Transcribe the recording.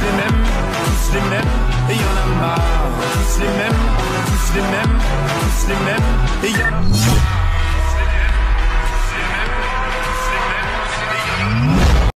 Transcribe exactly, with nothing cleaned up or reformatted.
tous les mêmes, tous les mêmes, et y'en a marre. Tous les mêmes, tous les mêmes, tous les mêmes, et y'en a marre.